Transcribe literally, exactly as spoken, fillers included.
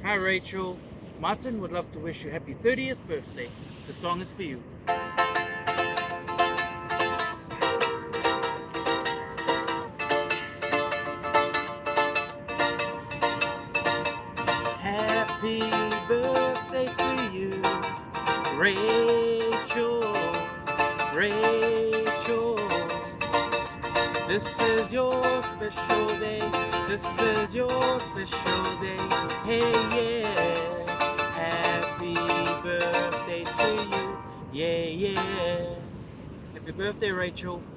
Hi Rachel, Martyn would love to wish you happy thirtieth birthday. The song is for you. Happy birthday to you, Rachel, Rachel. This is your special day, this is your special day, hey yeah. Happy birthday to you, yeah yeah. Happy birthday Rachel.